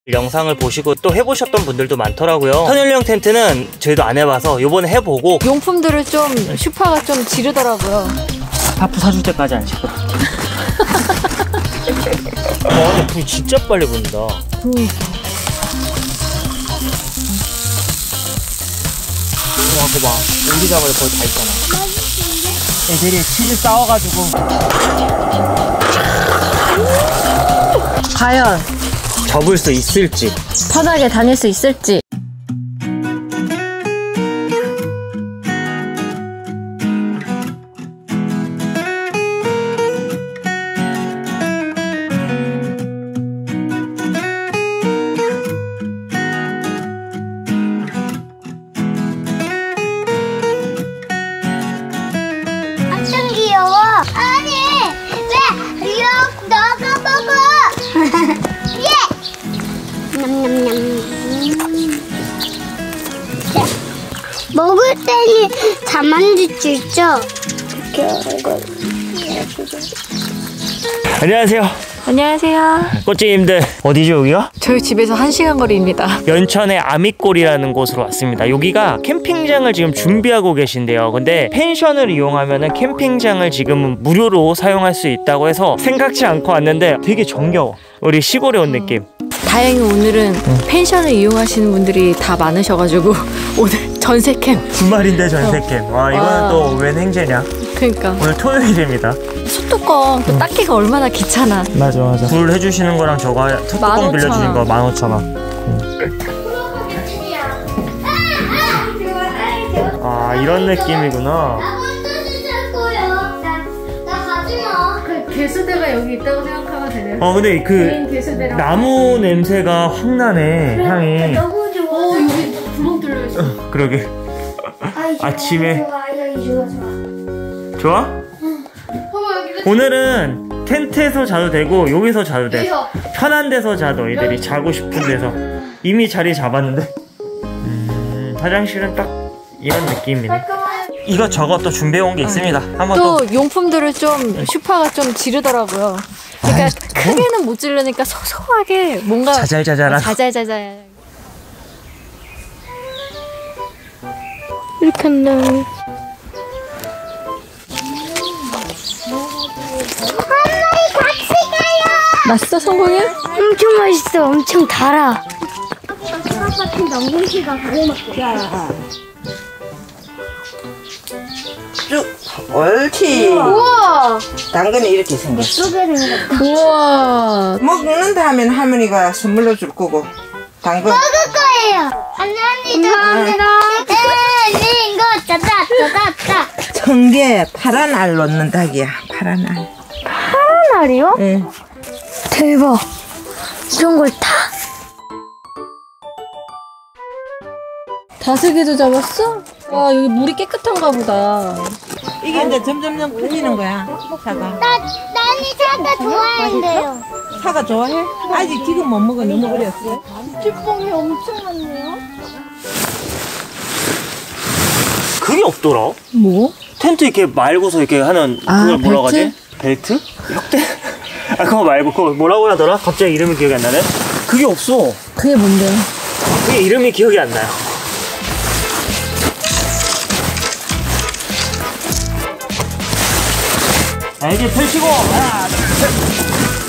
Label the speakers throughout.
Speaker 1: 영상을 보시고 또 해보셨던 분들도 많더라고요. 선율형 텐트는 저희도 안 해봐서 요번에 해보고
Speaker 2: 용품들을 좀 슈퍼가 좀 지르더라고요.
Speaker 1: 하프 사줄 때까지 안 시끄러. 근데 불이 진짜 빨리 붙는다. 와, 그거 봐. 오리자마자 거의 다 있잖아. 애들이 치즈 싸워가지고.
Speaker 2: 과연
Speaker 1: 접을 수 있을지,
Speaker 2: 편하게 다닐 수 있을지.
Speaker 3: 엄청 귀여워. 아니, 왜 이렇게 너가 먹어? 예. 냠냠냠. 먹을 때는 다 만질 수 있죠?
Speaker 1: 안녕하세요.
Speaker 2: 안녕하세요.
Speaker 1: 꽃찌님들, 어디죠 여기가?
Speaker 2: 저희 집에서 1시간 거리입니다.
Speaker 1: 연천의 아미골이라는 곳으로 왔습니다. 여기가 캠핑장을 지금 준비하고 계신데요. 근데 펜션을 이용하면은 캠핑장을 지금은 무료로 사용할 수 있다고 해서 생각지 않고 왔는데 되게 정겨워. 우리 시골에 온 느낌.
Speaker 2: 다행히 오늘은 펜션을 이용하시는 분들이 다 많으셔가지고 오늘 전세캠.
Speaker 1: 주말인데 전세캠. 와, 이거는 또 웬 행제냐.
Speaker 2: 그러니까
Speaker 1: 오늘 토요일입니다.
Speaker 2: 숯뚜껑 또 닦기가 얼마나 귀찮아.
Speaker 1: 맞아. 불 해주시는 거랑 저거 뚜껑 빌려주는 거 15,000원. 아, 이런 느낌이구나.
Speaker 2: 개수대가 여기 있다고 생각하면 되네요.
Speaker 1: 근데 그 나무 냄새가 확 나네, 향이.
Speaker 3: 너무 좋아.
Speaker 2: 여기 구멍 뚫려 있어.
Speaker 1: 그러게. 아침에. 좋아? 오늘은 텐트에서 자도 되고 여기서 자도 돼. 편한 데서 자, 너희들이 자고 싶은 데서. 이미 자리 잡았는데. 화장실은 딱 이런 느낌이네. 이거 저거 또 준비해온 게 있습니다. 한번
Speaker 2: 또 용품들을 좀 슈퍼가 좀 지르더라고요. 그러니까 크게는 못 지르니까 소소하게 뭔가
Speaker 1: 자잘자잘한.
Speaker 2: 자잘자잘 이렇게 한다음에
Speaker 3: 같이 가요.
Speaker 2: 맛있어? 성공이야?
Speaker 3: 엄청 맛있어. 엄청 달아. 같은 넘김치가 바로 먹자.
Speaker 4: 쭉 옳지.
Speaker 3: 우와.
Speaker 4: 당근이 이렇게 생겼어.
Speaker 3: 쏘게 생겼다.
Speaker 2: 우와.
Speaker 4: 먹는다 하면 할머니가 선물로 줄 거고 당근
Speaker 3: 먹을 거예요. 감사합니다. 네, 이거 짜다.
Speaker 4: 청개 파란 알 넣는 닭이야. 파란 알.
Speaker 3: 파란 알이요?
Speaker 4: 응.
Speaker 3: 대박. 이런 걸 다?
Speaker 2: 다슬기도 잡았어? 와, 여기 물이 깨끗한가 보다.
Speaker 4: 이게 이제 점점점 커지는 거야. 사과.
Speaker 3: 나는 사과 좋아하는데요.
Speaker 4: 사과 좋아해? 아직 지금 못 먹어. 너무 어렸어.
Speaker 3: 찌뽕이 엄청 많네요.
Speaker 1: 그게 없더라.
Speaker 2: 뭐?
Speaker 1: 텐트 이렇게 말고서 이렇게 하는 그걸 뭐라고 하지? 벨트? 이렇게? 아, 그거 말고 그거 뭐라고 하더라? 갑자기 이름이 기억이 안 나네? 그게 없어.
Speaker 2: 그게 뭔데요?
Speaker 1: 그게 이름이 기억이 안 나요. 자, 이제 펼치고 하나, 둘, 셋.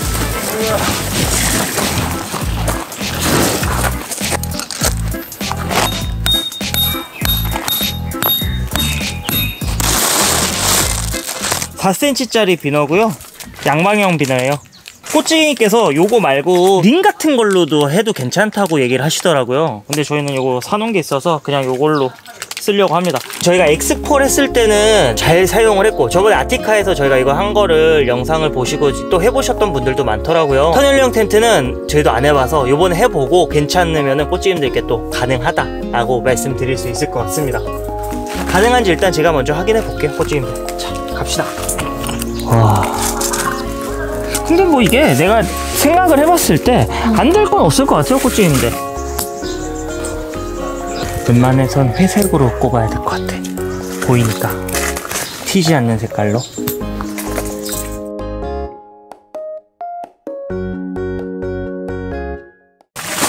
Speaker 1: (4cm짜리) 비너고요. 양방향 비너예요. 꽃찌님께서 요거 말고 링 같은 걸로도 해도 괜찮다고 얘기를 하시더라고요. 근데 저희는 요거 사놓은 게 있어서 그냥 요걸로 쓰려고 합니다. 저희가 엑스폴 했을 때는 잘 사용을 했고, 저번에 아티카에서 저희가 이거 한 거를 영상을 보시고 또 해보셨던 분들도 많더라고요. 선율형 텐트는 저희도 안 해봐서 요번에 해보고 괜찮으면 꽃찌님들께 또 가능하다라고 말씀드릴 수 있을 것 같습니다. 가능한지 일단 제가 먼저 확인해 볼게요. 꽃찌님들, 자, 갑시다. 와, 근데 뭐 이게 내가 생각을 해봤을 때 안 될 건 없을 것 같아요. 꽃찌님들, 웬만해선 회색으로 꼽아야 될 것 같아. 보이니까 튀지 않는 색깔로.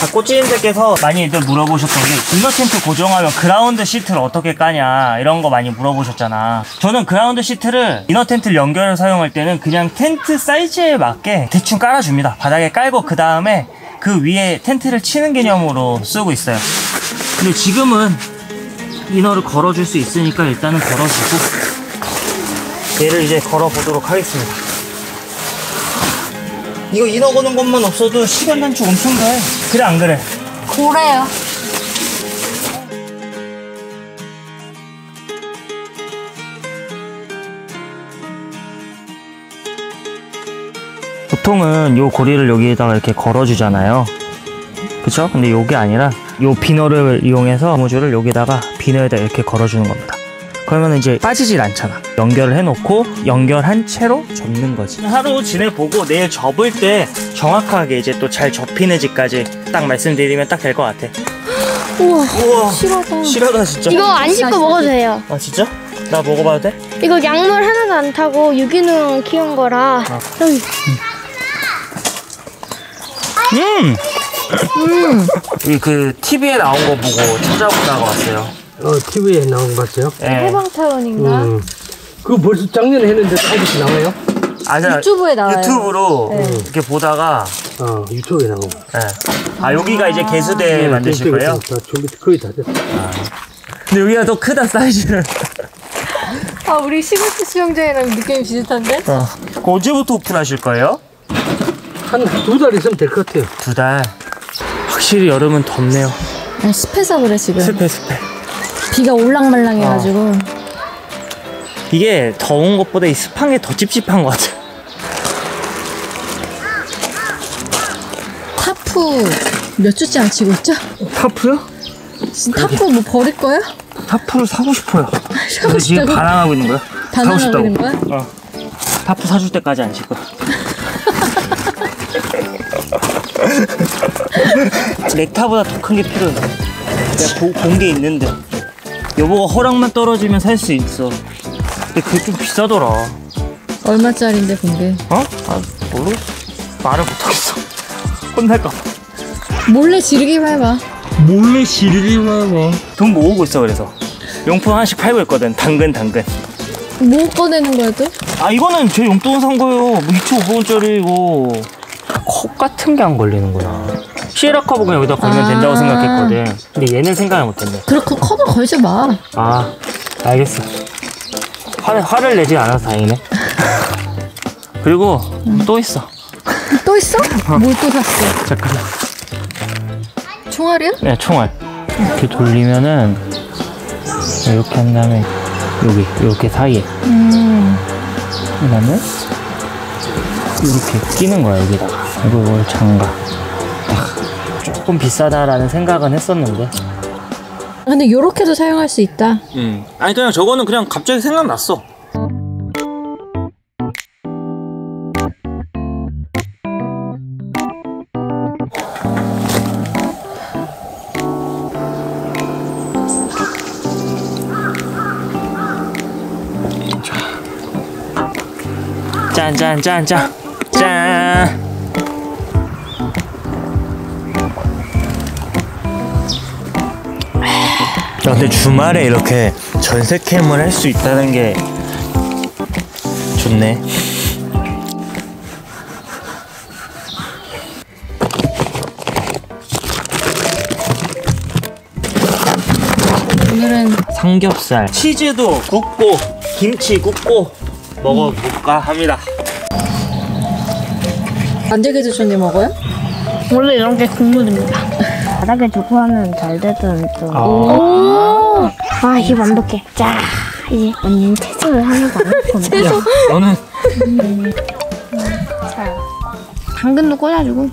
Speaker 1: 꽃지님들께서 많이들 물어보셨던 게 이너 텐트 고정하면 그라운드 시트를 어떻게 까냐 이런 거 많이 물어보셨잖아. 저는 그라운드 시트를 이너 텐트를 연결을 사용할 때는 그냥 텐트 사이즈에 맞게 대충 깔아줍니다. 바닥에 깔고 그 다음에 그 위에 텐트를 치는 개념으로 쓰고 있어요. 근데 지금은 이너를 걸어줄 수 있으니까 일단은 걸어주고 얘를 이제 걸어보도록 하겠습니다. 이거 이너 거는 것만 없어도 시간 단축 엄청 돼. 그래 안 그래?
Speaker 2: 고래요.
Speaker 1: 보통은 요 고리를 여기에다가 이렇게 걸어주잖아요. 그쵸? 근데 요게 아니라 요 비너를 이용해서 고무줄을 여기다가 비너에다 이렇게 걸어주는 겁니다. 그러면 이제 빠지질 않잖아. 연결을 해놓고 연결한 채로 접는 거지. 하루 지내보고 내일 접을 때 정확하게 이제 또 잘 접히는지까지 딱 말씀드리면 딱 될 것 같아.
Speaker 3: 우와.
Speaker 1: 우와,
Speaker 2: 실하다.
Speaker 1: 실하다 진짜.
Speaker 3: 이거 안 씻고 먹어도 돼요.
Speaker 1: 아 진짜? 나 먹어봐도 돼?
Speaker 3: 이거 약물 하나도 안 타고 유기농 키운 거라. 여기.
Speaker 1: 그 TV에 나온 거 보고 찾아보다가 왔어요.
Speaker 5: TV에 나온 거 봤어요?
Speaker 1: 네.
Speaker 2: 해방타운인가?
Speaker 5: 그거 벌써 작년에 했는데 아직도 나와요?
Speaker 1: 아니야,
Speaker 2: 유튜브에 나와요.
Speaker 1: 유튜브로
Speaker 2: 네.
Speaker 1: 이렇게 보다가
Speaker 5: 유튜브에 나오고.
Speaker 1: 네. 아 여기가 이제 개수대 만드실 거예요?
Speaker 5: 다 준비 거의 다 됐어.
Speaker 1: 근데 여기가 더 크다 사이즈는.
Speaker 2: 아, 우리 시골집 수영장이랑 느낌이 비슷한데?
Speaker 1: 그 언제부터 오픈하실 거예요?
Speaker 5: 한 2달 있으면 될 것 같아요.
Speaker 1: 2달. 확실히 여름은 덥네요.
Speaker 2: 습해서 그래, 지금.
Speaker 1: 습해.
Speaker 2: 비가 올랑말랑 해가지고.
Speaker 1: 이게 더운 것보다 이 습한 게 더 찝찝한 것 같아.
Speaker 2: 타프 몇 주째 안 치고 있죠?
Speaker 1: 타프요?
Speaker 2: 타프 뭐 버릴 거야?
Speaker 1: 타프를 사고 싶어요.
Speaker 2: 사고
Speaker 1: 근데 지금
Speaker 2: 싶다고?
Speaker 1: 반항하고 있는 거야?
Speaker 2: 반항하고
Speaker 1: 사고 싶다고.
Speaker 2: 있는 거야?
Speaker 1: 타프 사줄 때까지 안 칠 거야. 렉타보다 더 큰 게 필요해. 내가 본 게 있는데 여보가 허락만 떨어지면 살 수 있어. 근데 그게 좀 비싸더라.
Speaker 2: 얼마짜린데 본게?
Speaker 1: 어? 아 모르? 말을 못하겠어. 혼날까봐.
Speaker 2: 몰래 지르기만 해봐.
Speaker 1: 몰래 지르기만 해. 돈 모으고 있어. 그래서 용품 하나씩 팔고 있거든. 당근.
Speaker 2: 뭐 꺼내는 거야 또?
Speaker 1: 아 이거는 제 용돈 산 거예요. 뭐 2,500원짜리 이거. 컵 같은 게 안 걸리는구나. 시에라 컵은 그냥 여기다 걸면 된다고 생각했거든. 근데 얘는 생각을 못했네.
Speaker 2: 그렇게 컵을 걸지 마.
Speaker 1: 아 알겠어. 화를 내지 않아서 다행이네. 그리고 또 있어.
Speaker 2: 또 있어? 뭘 또 샀어?
Speaker 1: 잠깐만.
Speaker 2: 총알이야?
Speaker 1: 네, 총알. 이렇게 돌리면은 이렇게 한 다음에 여기 이렇게 사이에 그다음에 이렇게 끼는 거야. 여기다가 이걸 잠가. 조금 비싸다라는 생각은 했었는데.
Speaker 2: 근데 요렇게도 사용할 수 있다.
Speaker 1: 아니 그냥 저거는 그냥 갑자기 생각났어. 짠. 야, 근데 주말에 이렇게 전세 캠을 할 수 있다는 게 좋네.
Speaker 2: 오늘은
Speaker 1: 삼겹살, 치즈도 굽고 김치 굽고 먹어볼까 합니다.
Speaker 2: 안되게드셨니 먹어요?
Speaker 3: 원래 이런 게 국물입니다. 바닥에 두고 하면 잘 되던 또.
Speaker 2: 오!
Speaker 3: 아, 이게 완벽해. 자, 이제 언니는 채소를 하나도 안 넣고.
Speaker 2: 채소?
Speaker 1: 너는
Speaker 3: 자, 당근도 꽂아주고.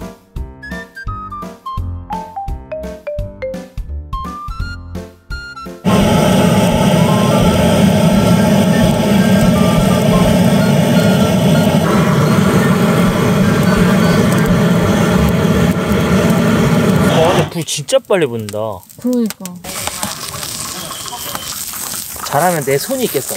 Speaker 1: 불 진짜 빨리 붙는다.
Speaker 2: 그러니까.
Speaker 1: 잘하면 내 손이 있겠어.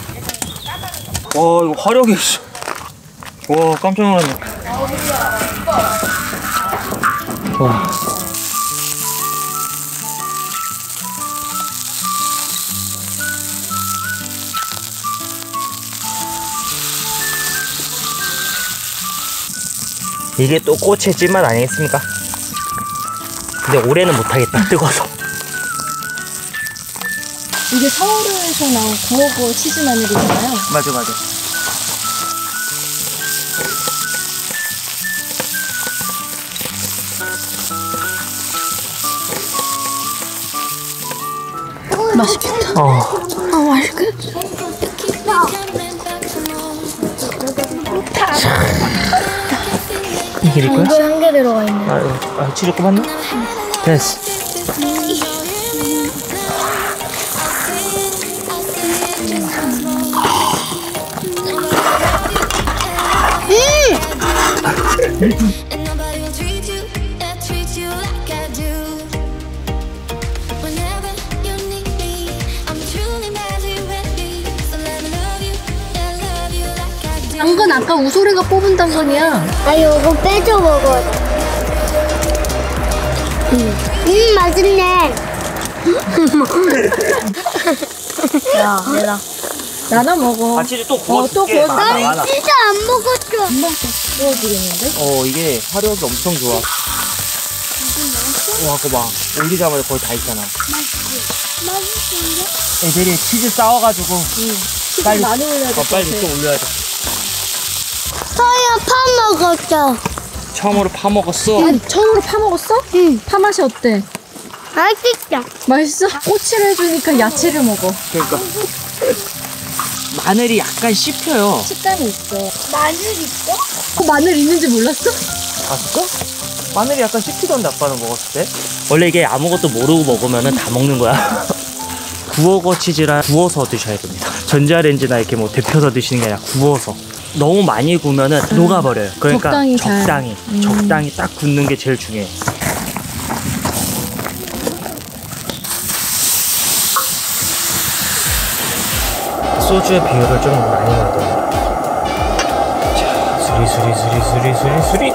Speaker 1: 와 이거 화력이. 와 깜짝 놀랐네. 와. 이게 또 꽃의 찐맛 아니겠습니까? 근데 올해는 못하겠다, 뜨거워서.
Speaker 2: 이게 서울에서 나온 구워고 치즈 마늘이잖아요.
Speaker 1: 맞아.
Speaker 2: 맛있겠다. 아, 맛있겠다.
Speaker 1: 이게 될 거야?
Speaker 2: 이거 한 개 들어가 있네.
Speaker 1: 치즈 꼽았나? 됐어.
Speaker 2: 당근 아까 우소리가 뽑은 당근이야.
Speaker 3: 아, 이거 빼줘 먹어. 맛있네.
Speaker 2: 야, 얘랑 나나 먹어.
Speaker 1: 치즈 또 구워줄게.
Speaker 2: 또 구워줄게.
Speaker 1: 많아.
Speaker 3: 진짜 안 먹었죠.
Speaker 2: 구워지겠는데?
Speaker 1: 이게 화력이 엄청 좋아. 와, 그거 봐. 올리자마자 거의 다 있잖아.
Speaker 3: 맛있는데?
Speaker 1: 애들이 치즈 싸워가지고.
Speaker 2: 치즈
Speaker 1: 빨리-
Speaker 2: 많이 올려야 돼.
Speaker 1: 빨리 또 올려야 돼.
Speaker 3: 서야 파 먹었죠.
Speaker 1: 처음으로 파 먹었어.
Speaker 2: 처음으로 파 먹었어?
Speaker 3: 응.
Speaker 2: 파 맛이 어때?
Speaker 3: 맛있죠.
Speaker 2: 맛있어? 꼬치를 해주니까 야채를 먹어.
Speaker 1: 그러니까. 마늘이 약간 씹혀요.
Speaker 2: 식감이 있어.
Speaker 3: 마늘 있어?
Speaker 2: 마늘 있는지 몰랐어?
Speaker 1: 아, 진짜? 마늘이 약간 씹히던데, 아빠는 먹었을 때? 원래 이게 아무것도 모르고 먹으면 다 먹는 거야. 구워거 치즈랑 구워서 드셔야 됩니다. 전자레인지나 이렇게 뭐 데펴서 드시는 게 아니라 구워서. 너무 많이 구우면은 녹아버려요. 그러니까 적당히 딱 굽는 게 제일 중요해. 소주의 비율을 좀 많이 놔둬요. 자, 수리.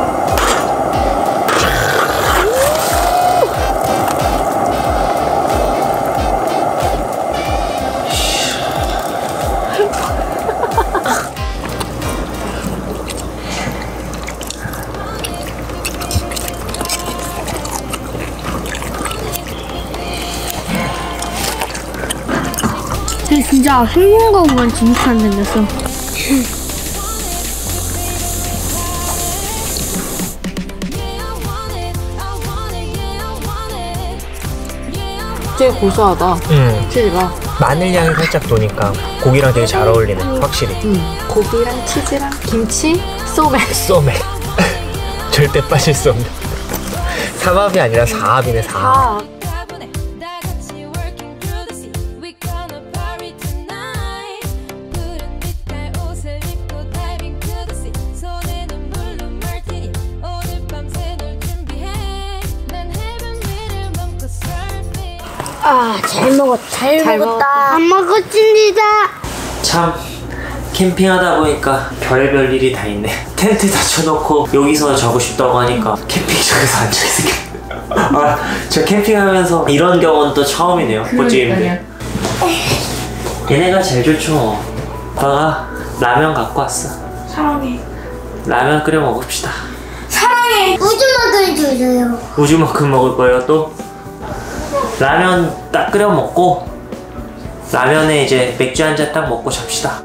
Speaker 3: 진짜 한국 거보다 진짜 안 생겼어.
Speaker 2: 되게 고소하다. 치즈가.
Speaker 1: 마늘 향이 살짝 도니까 고기랑 되게 잘 어울리네, 확실히.
Speaker 2: 고기랑 치즈랑 김치, 소맥.
Speaker 1: 소맥. 절대 빠질 수 없는. 삼합이 아니라 사합이네, 사합.
Speaker 3: 아, 잘 먹었다. 잘 먹었다. 안 먹었습니다.
Speaker 1: 참 캠핑하다 보니까 별의별 일이 다 있네. 텐트 다 쳐놓고 여기서 자고 싶다고 하니까 캠핑장에서 앉아있을게. 아, 저 캠핑하면서 이런 경우는 또 처음이네요. 꽃집인데. 얘네가 제일 좋죠. 아빠가 라면 갖고 왔어.
Speaker 3: 사랑해.
Speaker 1: 라면 끓여 먹읍시다.
Speaker 3: 사랑해. 우주만큼 주세요.
Speaker 1: 우주만큼 먹을 거예요 또? 라면 딱 끓여 먹고 라면에 이제 맥주 한 잔 딱 먹고 잡시다.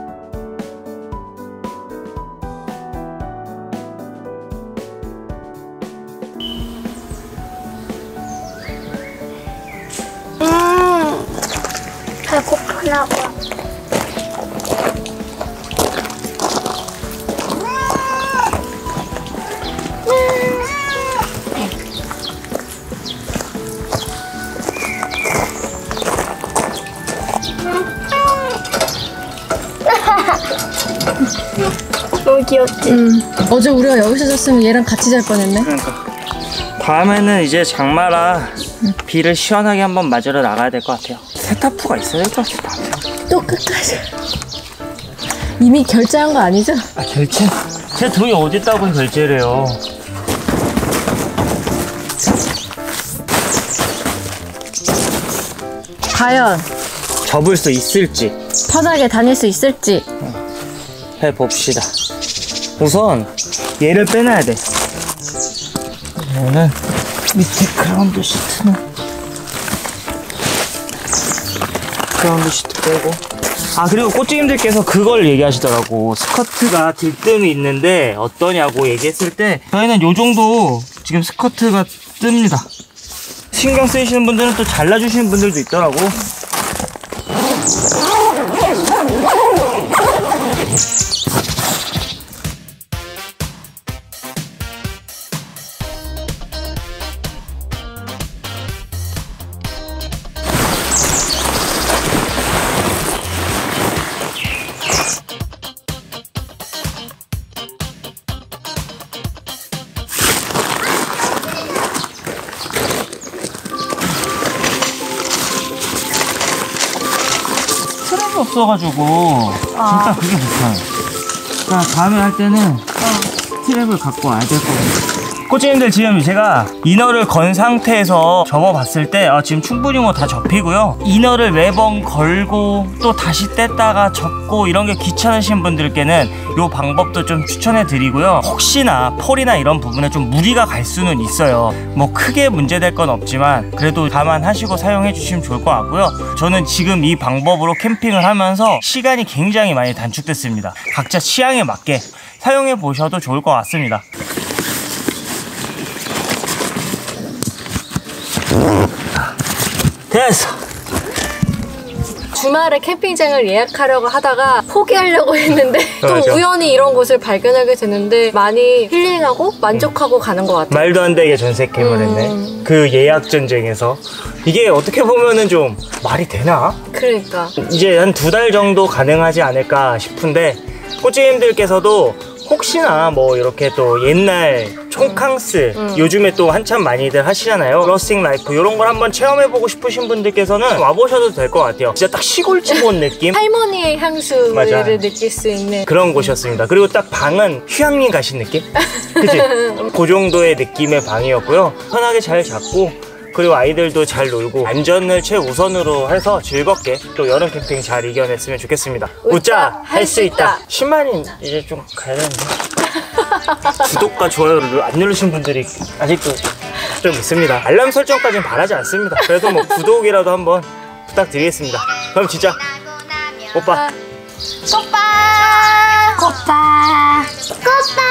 Speaker 3: 배고프라고. 너무 귀엽지?
Speaker 2: 어제 우리가 여기서 잤으면 얘랑 같이 잘 뻔했네.
Speaker 1: 그러니까 다음에는 이제 장마라 비를 시원하게 한번 맞으러 나가야 될 것 같아요. 세타프가 있어야 될 것 같아요.
Speaker 2: 또 끝까지. 이미 결제한 거 아니죠?
Speaker 1: 아, 결제? 제 돈이 어딨다고 결제를 해요.
Speaker 2: 과연
Speaker 1: 접을 수 있을지
Speaker 2: 편하게 다닐 수 있을지.
Speaker 1: 해봅시다. 우선 얘를 빼놔야 돼. 얘는 밑에 그라운드 시트는 그라운드 시트 빼고. 아, 그리고 꽃집님들께서 그걸 얘기하시더라고. 스커트가 들뜸이 있는데 어떠냐고 얘기했을 때 저희는 요 정도 지금 스커트가 뜹니다. 신경 쓰이시는 분들은 또 잘라주시는 분들도 있더라고. 스트랩이 없어가지고 진짜 그게 불편해. 그러니까 다음에 할 때는 스트랩을 갖고 와야 될 거거든요. 코치님들, 지금 제가 이너를 건 상태에서 접어봤을 때 지금 충분히 뭐 다 접히고요. 이너를 매번 걸고 또 다시 뗐다가 접고 이런 게 귀찮으신 분들께는 이 방법도 좀 추천해 드리고요. 혹시나 폴이나 이런 부분에 좀 무리가 갈 수는 있어요. 뭐 크게 문제될 건 없지만 그래도 감안하시고 사용해 주시면 좋을 것 같고요. 저는 지금 이 방법으로 캠핑을 하면서 시간이 굉장히 많이 단축됐습니다. 각자 취향에 맞게 사용해 보셔도 좋을 것 같습니다. 됐어.
Speaker 2: 주말에 캠핑장을 예약하려고 하다가 포기하려고 했는데 또
Speaker 1: 맞아.
Speaker 2: 우연히 이런 곳을 발견하게 됐는데 많이 힐링하고 만족하고 가는 것 같아요.
Speaker 1: 말도 안 되게 전세캠을 했네. 그 예약 전쟁에서. 이게 어떻게 보면은 좀 말이 되나?
Speaker 2: 그러니까
Speaker 1: 이제 한 2달 정도 가능하지 않을까 싶은데 꽃집님들께서도 혹시나 뭐 이렇게 또 옛날 촌캉스 요즘에 또 한참 많이들 하시잖아요. 러스팅 라이프 이런 걸 한번 체험해보고 싶으신 분들께서는 와보셔도 될 것 같아요. 진짜 딱 시골집 온 느낌?
Speaker 2: 할머니의 향수를
Speaker 1: 맞아.
Speaker 2: 느낄 수 있는
Speaker 1: 그런 곳이었습니다. 그리고 딱 방은 휴양림 가신 느낌? 그치? 그 정도의 느낌의 방이었고요. 편하게 잘 잤고 그리고 아이들도 잘 놀고 안전을 최우선으로 해서 즐겁게 또 여름 캠핑 잘 이겨냈으면 좋겠습니다. 웃자 할 수 있다. 10만인 이제 좀 가야 되는데 구독과 좋아요를 안 누르신 분들이 아직도 좀 있습니다. 알람 설정까지는 바라지 않습니다. 그래도 뭐 구독이라도 한번 부탁드리겠습니다. 그럼 진짜 오빠
Speaker 3: 꼬빠 꼬빠 꼬빠